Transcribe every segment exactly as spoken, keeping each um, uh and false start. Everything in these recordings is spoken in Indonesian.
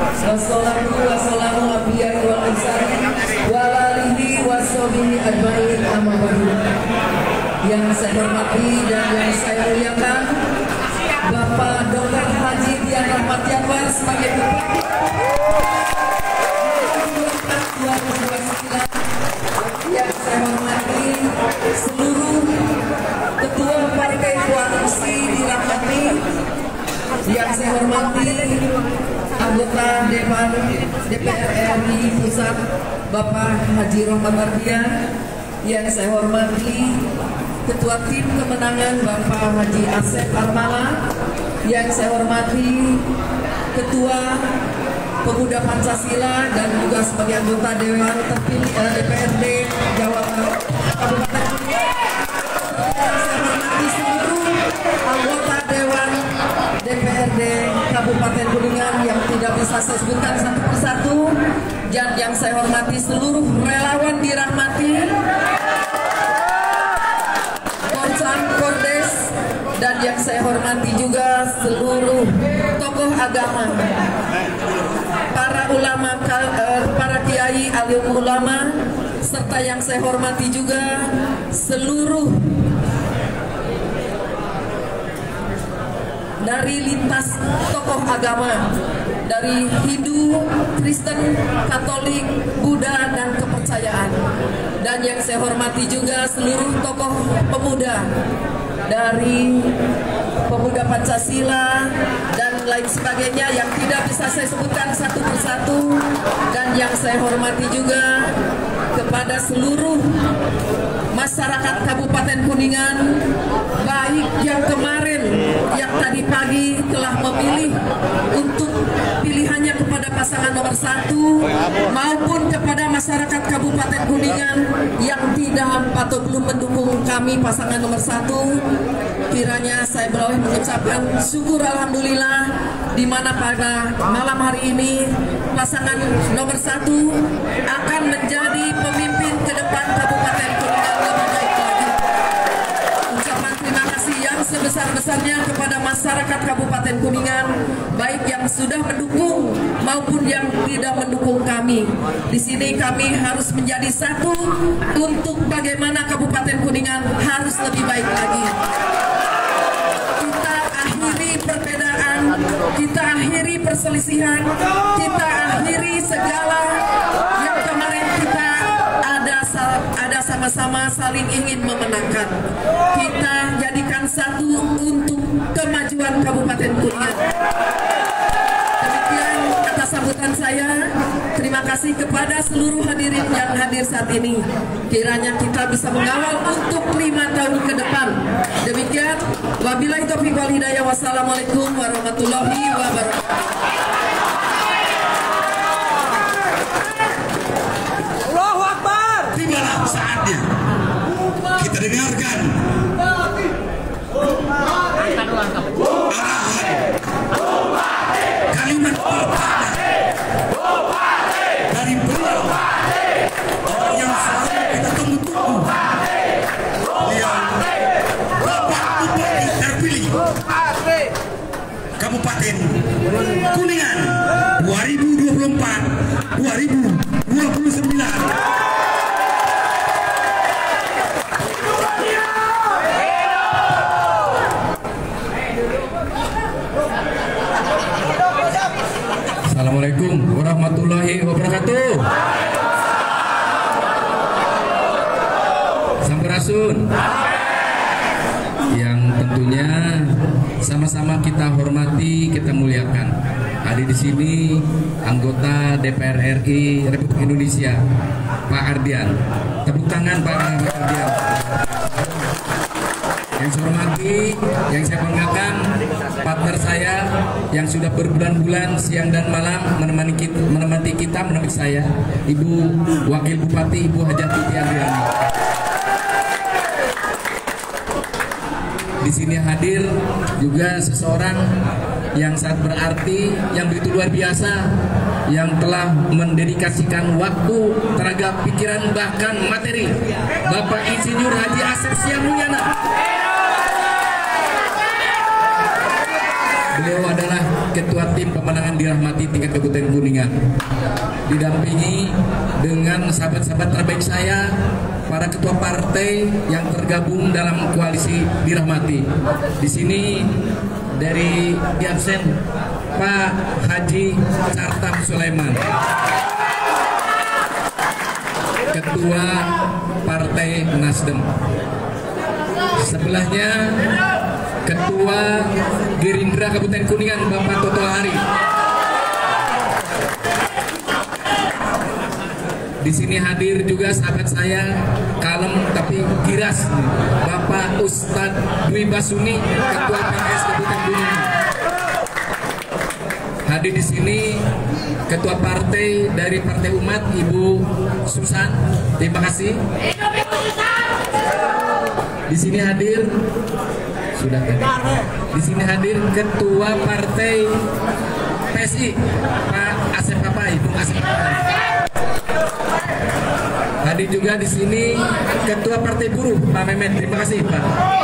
Wassalatu wassalamu abiyai wal ansari walalihi wassobihi adbain amma ba'du. Yang saya hormati dan yang saya muliakan Bapak Doktor Haji Dian Rahmat Yanwar sebagai Bupati dua ribu dua puluh sembilan. Yang saya hormati seluruh ketua partai koalisi dirahmati. Yang saya hormati anggota Dewan D P R R I Pusat Bapak Haji Rohmat Mardian. Yang saya hormati Ketua Tim Kemenangan Bapak Haji Asep Armala. Yang saya hormati Ketua Pemuda Pancasila dan juga sebagai anggota Dewan terpilih D P R D Jawa Barat Kabupaten Kuningan. Yang saya hormati seluruh anggota Dewan D P R D Kabupaten Kuningan yang tidak bisa saya sebutkan satu persatu. Dan yang saya hormati seluruh relawan dirahmati, Koncam Kordes, dan yang saya hormati juga seluruh tokoh agama, para ulama, para kiai alim ulama, serta yang saya hormati juga seluruh dari lintas tokoh agama, dari Hindu, Kristen, Katolik, Buddha, dan kepercayaan. Dan yang saya hormati juga seluruh tokoh pemuda dari Pemuda Pancasila dan lain sebagainya yang tidak bisa saya sebutkan satu persatu. Dan yang saya hormati juga kepada seluruh masyarakat Kabupaten Kuningan, baik yang kemarin, yang tadi pagi telah memilih untuk pilihannya kepada pasangan nomor satu, maupun kepada masyarakat Kabupaten Kuningan yang tidak atau belum mendukung kami pasangan nomor satu. Kiranya saya boleh mengucapkan syukur alhamdulillah, di mana pada malam hari ini pasangan nomor satu akan menjadi pemimpin ke depan Kabupaten Kuningan lebih baik lagi. Ucapan terima kasih yang sebesar-besarnya kepada masyarakat Kabupaten Kuningan, baik yang sudah mendukung maupun yang tidak mendukung kami. Di sini kami harus menjadi satu untuk bagaimana Kabupaten Kuningan harus lebih baik lagi. Kita akhiri perbedaan, kita akhiri perselisihan, kita akhiri segala yang kemarin kita ada ada sama-sama saling ingin memenangkan. Kita jadikan satu untuk kemajuan Kabupaten Kuningan. Demikian atas sambutan saya. Terima kasih kepada seluruh hadirin yang hadir saat ini. Kiranya kita bisa mengawal untuk lima tahun ke depan. Demikian, wabillahi taufiq wal hidayah. Wassalamualaikum warahmatullahi wabarakatuh. Allahu Akbar. Tibalah saatnya kita dengarkan arahan kalimat pertama dari beliau, orang yang selalu kita tunggu-tunggu, beliau Bapak Bupati terpilih Kabupaten Kuningan dua ribu dua puluh empat dua ribu dua puluh sembilan. Assalamualaikum warahmatullahi wabarakatuh. Sampurasun. Yang tentunya sama-sama kita hormati, kita muliakan. Hadir di sini anggota D P R R I Republik Indonesia, Pak Ardian. Tepuk tangan Pak Ardian. Yang saya hormati, yang saya banggakan, partner saya yang sudah berbulan-bulan siang dan malam menemani kita, menemani kita, menemani saya, Ibu Wakil Bupati, Ibu Hajati Tiandriani. Di sini hadir juga seseorang yang sangat berarti, yang begitu luar biasa, yang telah mendedikasikan waktu, tenaga, pikiran, bahkan materi, Bapak Insinyur Haji Asep Siamulyana. Beliau adalah Ketua Tim Pemenangan Dirahmati tingkat Kabupaten Kuningan, didampingi dengan sahabat-sahabat terbaik saya, para ketua partai yang tergabung dalam koalisi Dirahmati. Di sini dari di absen Pak Haji Cartam Sulaiman, Ketua Partai Nasdem. Sebelahnya Ketua Gerindra Kabupaten Kuningan Bapak Toto Hari. Di sini hadir juga sahabat saya, kalem tapi giras, Bapak Ustadz Dwi Basuni, Ketua P K S Kabupaten Kuningan. Hadir di sini Ketua Partai dari Partai Umat, Ibu Susan. Terima kasih. Di sini hadir sudah tadi. Di sini hadir Ketua Partai P S I, Pak Asep Papai, Bung Asep Papai. Hadir juga di sini Ketua Partai Buruh, Pak Memet. Terima kasih, Pak.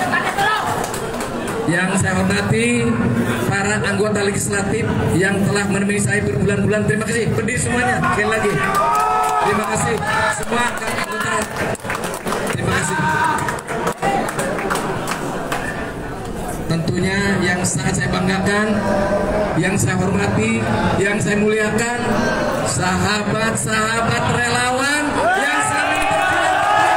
Yang saya hormati para anggota legislatif yang telah menemani saya berbulan-bulan. Terima kasih. Berdiri semuanya. Sekali lagi. Terima kasih semua anggota. Terima kasih. Tentunya yang sangat saya banggakan, yang saya hormati, yang saya muliakan, sahabat-sahabat relawan yang selama ini berjuang.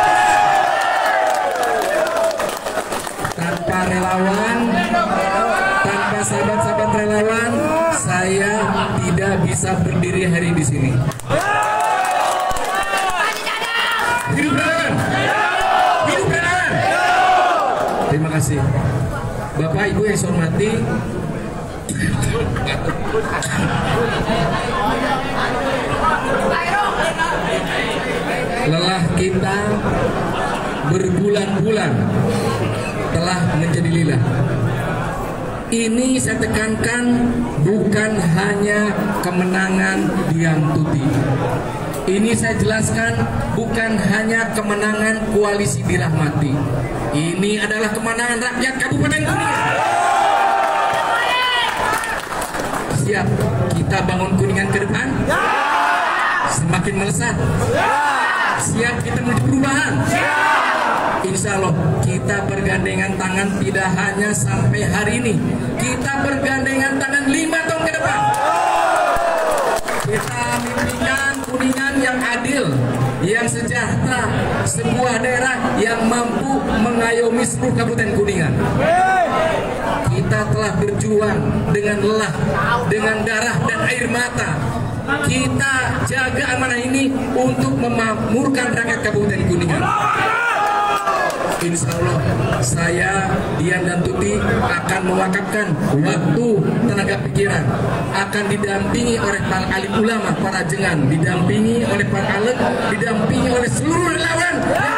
Tanpa relawan, tanpa sahabat-sahabat relawan, saya tidak bisa berdiri hari di sini. Hidup relawan! Hidup relawan! Terima kasih. Bapak Ibu yang saya hormati, lelah kita berbulan-bulan telah menjadi lelah. Ini saya tekankan bukan hanya kemenangan Dian Tuti. Ini saya jelaskan bukan hanya kemenangan koalisi Dirahmati. Ini adalah kemenangan rakyat Kabupaten Kuningan. Siap kita bangun Kuningan ke depan? Semakin melesat. Siap kita menuju perubahan? Insya Allah kita bergandengan tangan tidak hanya sampai hari ini. Kita bergandengan tangan lima tahun ke depan. Kita mimpikan Kuningan yang adil, yang sejahtera, sebuah daerah yang mampu mengayomi seluruh Kabupaten Kuningan. Kita telah berjuang dengan lelah, dengan darah dan air mata. Kita jaga amanah ini untuk memakmurkan rakyat Kabupaten Kuningan. Insya Allah saya, Dian dan Tuti akan mewakafkan waktu, tenaga pikiran, akan didampingi oleh para alim ulama, para jengan, didampingi oleh para alet, didampingi oleh seluruh relawan.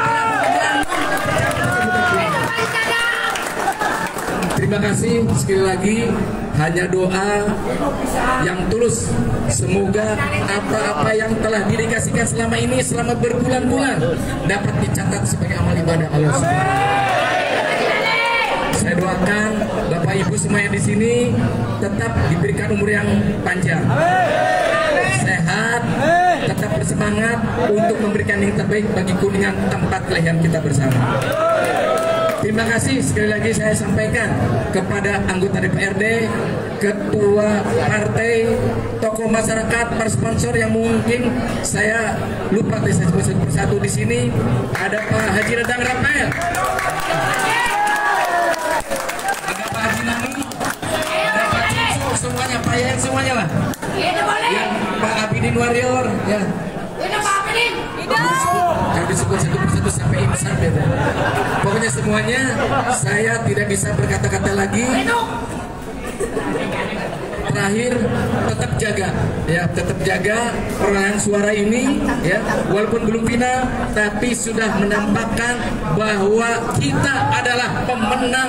Terima kasih sekali lagi. Hanya doa yang tulus. Semoga apa-apa yang telah didedikasikan selama ini, selama berbulan-bulan, dapat dicatat sebagai amal ibadah Allah Subhanahu wa taala. Saya doakan Bapak Ibu semua yang di sini tetap diberikan umur yang panjang, sehat, tetap bersemangat untuk memberikan yang terbaik bagi Kuningan, tempat kelahiran kita bersama. Terima kasih sekali lagi saya sampaikan kepada anggota D P R D, ketua partai, tokoh masyarakat, para sponsor yang mungkin saya lupa saya sebut satu persatu di sini. Ada Pak Haji Redang Rafael, ada Pak Haji Nani, ada Pak Cicuk, semuanya, Pak Yang semuanya lah. Yang Pak Abidin Warrior, ya. Kami sebut satu persatu sampai imsam ya. Pokoknya semuanya saya tidak bisa berkata-kata lagi. Terakhir tetap jaga ya, tetap jaga perolehan suara ini ya, walaupun belum final tapi sudah menampakkan bahwa kita adalah pemenang.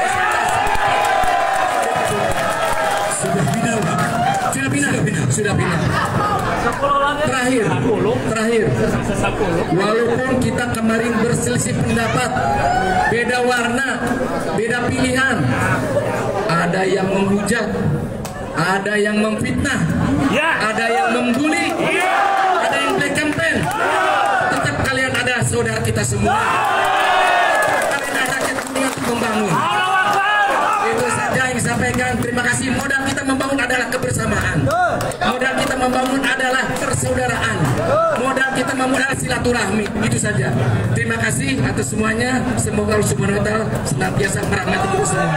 Sudah final, sudah final, sudah final. Terakhir, terakhir, walaupun kita kemarin berselisih pendapat, beda warna, beda pilihan, ada yang menghujat, ada yang memfitnah, ada yang membuli, ada yang black campaign. Tetap kalian ada saudara kita semua. Kalian ada rakyat Kuningan untuk membangun. Itu saja yang disampaikan. Terima kasih. Modal kita membangun adalah kebersamaan. Modal kita membangun adalah persaudaraan. Modal kita membangun adalah silaturahmi. Itu saja. Terima kasih atas semuanya. Semoga Allah Subhanahu wa taala senantiasa merahmati kita semua.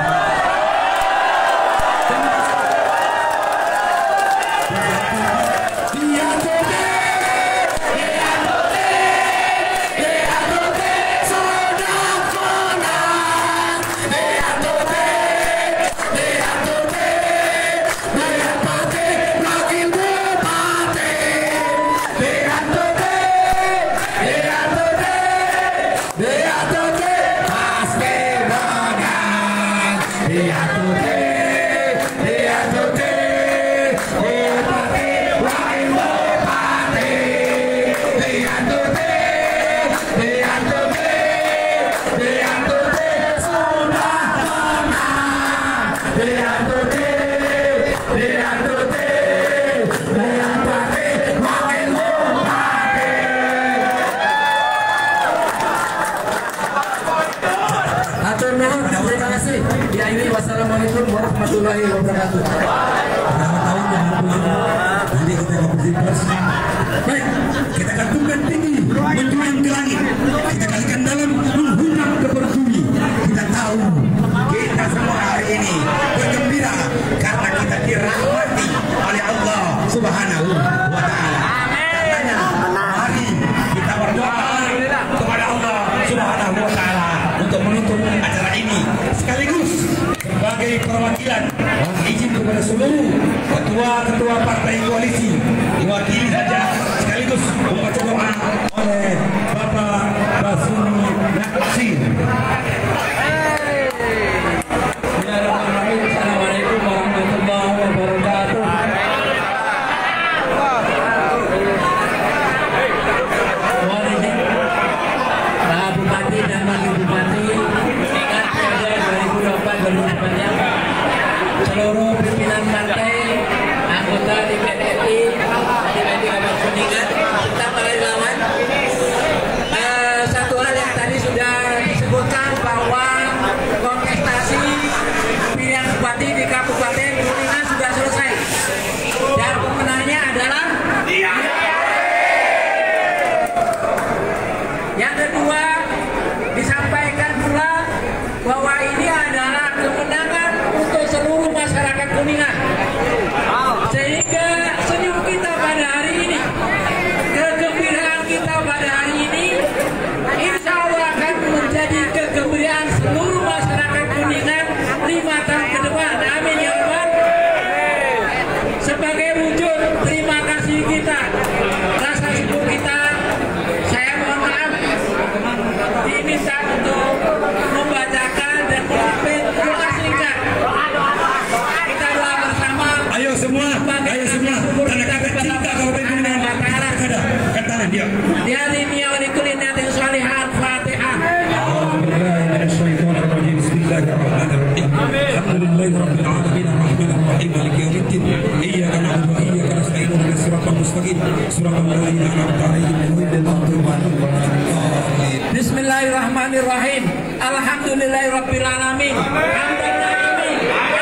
Wassalamualaikum warahmatullahi wabarakatuh. Selamat tahun yang pulang. Nanti kita berdiplomasi. Baik, kita gantungkan tinggi, menjulang ke langit. Kita kalikan dalam, menghunam ke bumi. Kita tahu kita semua hari ini bergembira karena kita dirahmati oleh Allah Subhanahu wa taala. Karenanya mari kita berdoa kepada Allah Subhanahu wa taala untuk menutup acara ini. Sekaligus sebagai perwakilan izin kepada seluruh ketua-ketua partai koalisi diwakili saja sekaligus membaca doa oleh Bapak Basuni Naksir. Assalamualaikum warahmatullahi wabarakatuh. Pak Bupati dan Wakil Bupati ingat pada dua ribu dua puluh empat dua ribu dua puluh empat seluruh pimpinan partai, anggota D P R R I, D P R D Kabupaten Kuningan, serta para relawan. Uh, satu hal yang tadi sudah disebutkan bahwa kontestasi pilihan bupati di Kabupaten Kuningan sudah selesai dan pemenangnya adalah dia. Yang kedua, disampaikan pula bahwa ini adalah kemenangan untuk seluruh masyarakat Kuningan. Sehingga senyum kita pada hari ini, kegembiraan kita pada hari ini, insya Allah akan menjadi kegembiraan seluruh masyarakat Kuningan lima tahun ke depan. Amin ya Rabbal. Sebagai wujud terima kasih kita, rasa syukur kita, saya mohon maaf diminta untuk membacakan dan memimpin doa singkat. Kita doa bersama. Ayo semua, ayo semua. Tanda kata cinta Kabupaten Kuningan. Kata dia. Ya dunia wa likulli niyatin shalihat. Fatihah. Bismillahirrahmanirrahim. Alhamdulillahi rabbil alamin arrahmanir rahim maliki yaumiddin. Iyyaka na'budu wa iyyaka nasta'in ihdinas siratal mustaqim siratal ladzina an'amta 'alaihim ghairil maghdubi 'alaihim waladdallin. Bismillahirrahmanirrahim. Alhamdulillahirabbil alamin. Hamdan na'imin.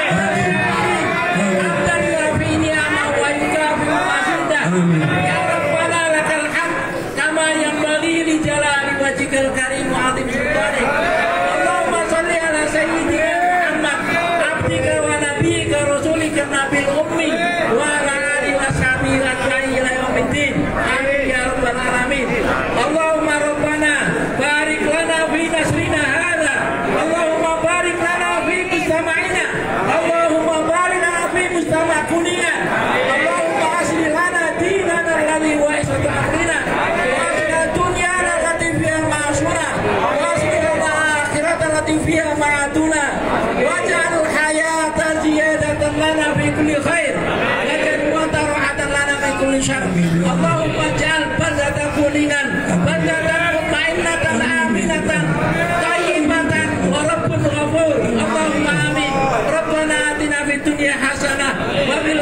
Hamdan yurafi ni'ama wa yukafi ma'asudah. Ya Rabbana lakal hamd kama yanbaghi li jalali wajhikal karim wa 'azim sultanik. Allahumma shalli ala sayyidina Muhammad abdika wa nabiyyika rasulika nabil ummi wa ala alihi wa sahbihi ajma'in ila yaumiddin. Amin ya rabbal alamin. Allahumma rabbana barik lana fi nasrina hadha. Allahumma barik lana fi mustama'ina. Allahumma barik lana fi mustama' Kuningan. Allahumma aslih lana dinana alladhi wa ismatu amrina wa aslih dunyana allati fiha ma'ashura wa aslih lana akhirata allati fiha ma'aduna waj'al al-hayata ziyadatan lana fi kulli khair waj'al al-mauta rahatan lana fi kulli syarr. Allahumma ja'al baldatan Kuningan baldatan mutma'innatan aminatan thayyibatan wa rabbun ghafur. Allahumma amin. Rabbana atina fid dunya hasanah wa fil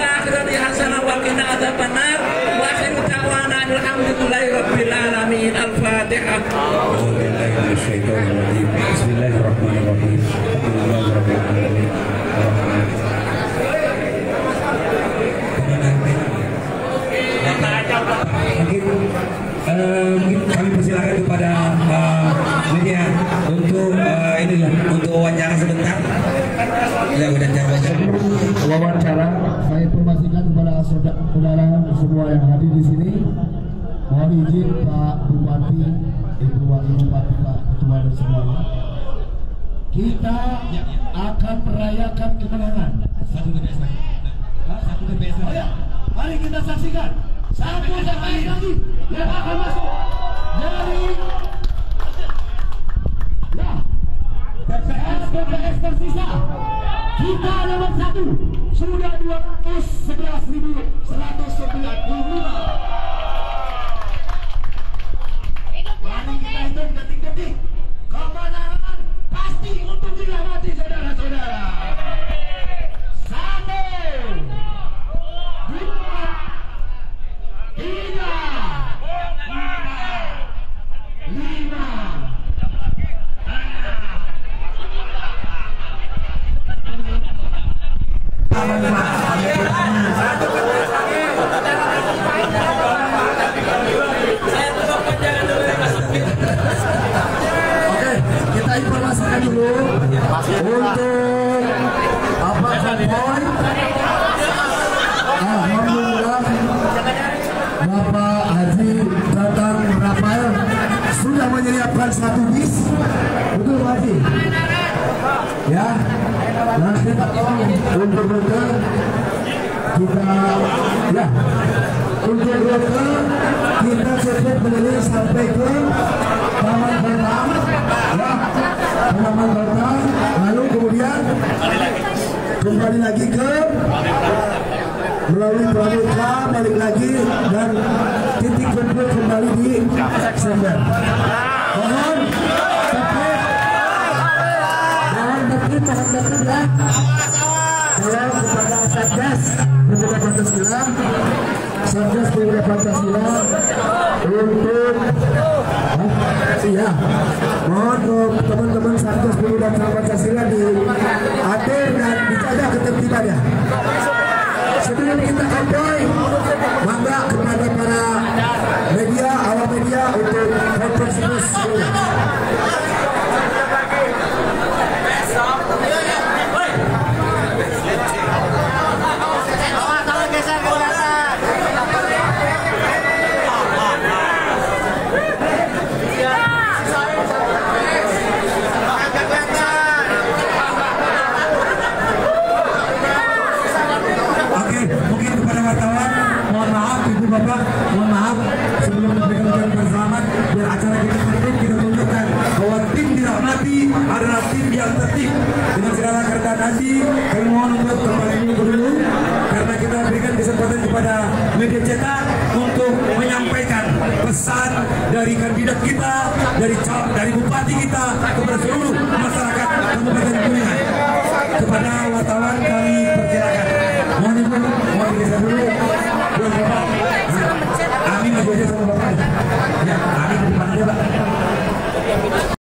adzaban nar. Wa akhiru da'wana alhamdulillahi rabbil alamin. Al-Fatihah. Bismillahirrahmanirrahim. Alhamdulillahirabbil alamin. Mungkin, uh, mungkin kami persilakan kepada uh, media untuk uh, ini lah, untuk wawancara sebentar. Ya, wawancara wawancara. Saya informasikan kepada saudara semua yang hadir di sini. Mohon izin Pak Bupati, Ibu Wakil Bupati, Pak Ketua dan semuanya. Kita akan merayakan kemenangan. Satu the best. Satu the best. Oh ya, mari kita saksikan. Satu sampai lagi yang akan masuk dari ya P P S P P S tersisa. Kita nomor satu sudah dua ratus sebelas ribu seratus sembilan puluh lima. Mari kita hitung detik-detik. Kemenangan pasti untuk dinikmati saudara-saudara. Satu, dua, tiga, empat, lima, Oke, kita informasikan dulu untuk apa konvoy. Alhamdulillah Bapak Haji Datang Rafael sudah menyiapkan satu bis. Betul Pak Haji? Ya, nanti untuk rute kita ya untuk rute kita cukup keliling sampai ke Taman Batang, ya, Taman Batang, lalu kemudian kembali lagi ke melalui Pramuka, balik lagi dan titik kumpul kembali di Sember. Mohon tertib, mohon tertib, mohon tertib ya. Salam kepada Satgas Pemuda Pancasila, Satgas Pemuda Pancasila untuk ya, mohon teman-teman Satgas Pemuda Pancasila diatur dan dijaga ketertibannya. Sebelum kita konvoy, mangga kepada para media, awak media untuk konferensi pers dulu. Bapak, mohon maaf sebelum memberikan ucapan berselamat, biar acara kita tertib, kita tunjukkan bahwa tim dirahmati adalah tim yang tertib. Dengan segala kerendahan hati, kami mohon untuk kembali dulu karena kita berikan kesempatan kepada media cetak untuk menyampaikan pesan dari kandidat kita, dari dari bupati kita kepada seluruh